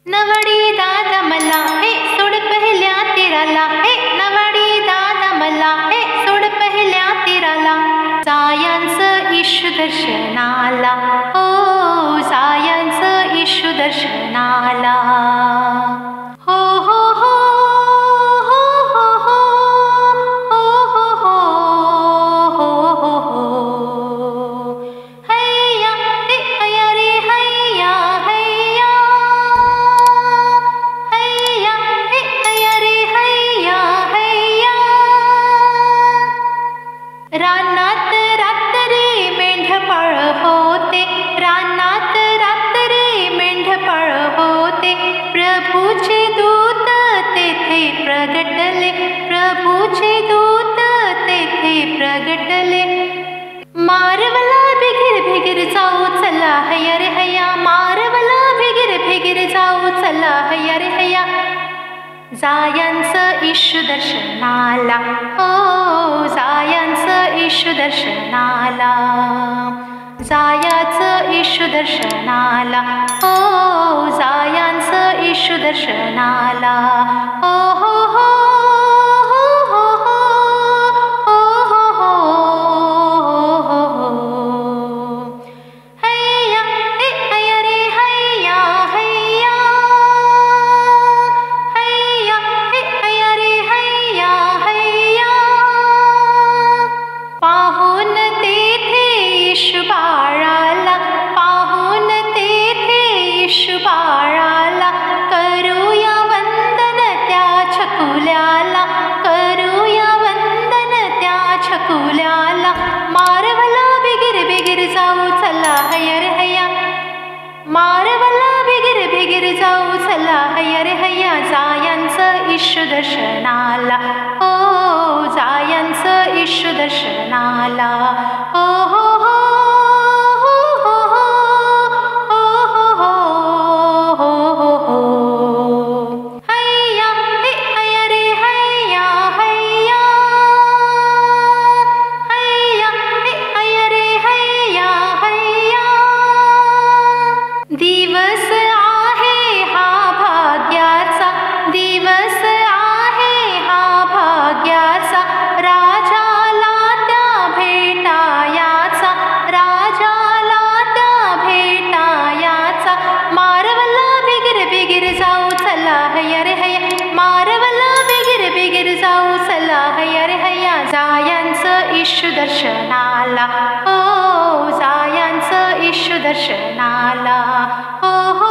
नवडी दादा मला हे सोड पहिल्या तीराला, हे नवडी दादा मला हे सोड पहिल्या तीराला. जायांचं इशू दर्शनाला, हो जायांचं इशू दर्शनाला. हो हो हो हो हो हो हो हो हो हो हो. हैया हे हैया रे हैया हैया. हैया हे हैया रे हैया हैया. रानात रात्री मेंढपाळ होते, रानात रात्री मेंढपाळ होते. प्रभूचे दूत तेथे प्रगटले, प्रभूचे दूत तेथे प्रगटले. मारवला भिगिर भिगिर जाऊ चला हैया रे हैया. मारवला भिगिर भिगिर जाऊ चला हैया रे हैया. जायांचं इशू दर्शनाला, हो जायांचं इशू दर्शनाला. जायाचं इशू दर्शनाला, हो जायांचं इशू दर्शनाला. हो हो हो हो हो हो हो हो हो हो. हैया हे हैया रे हैया हैया. हैया हे हैया रे हैया हैया. पाहून तेथे येशू बाळाला, पाहून तेथे येशू बाळाला. करूया वंदन त्या छकुल्याला, करूया वंदन त्या छकुल्याला. मारवला बिगिर बिगिर जाऊ चला हैया रे हैया. मारवला बिगिर बिगिर जाऊ चला हैया रे हैया. जायांचं इशू दर्शनाला, हो जायांचं इशू दर्शनाला. हो हो हो हो हो हो हो हो हो हो. हैया हे हैया रे हैया हैया. हैया हे हैया रे हैया हैया. दिवस आहे हा भाग्याचा, दिवस आहे हा भाग्याचा. राजाला त्या भेटायाचा, राजाला त्या भेटायाचा. मारवला बिगिर बिगिर जाऊ चला हैया रे हैया. मारवला बिगिर बिगिर जाऊ चला हैया रे हैया. जायांचं इशू दर्शनाला, हो जायांचं इशू दर्शनाला. हो हो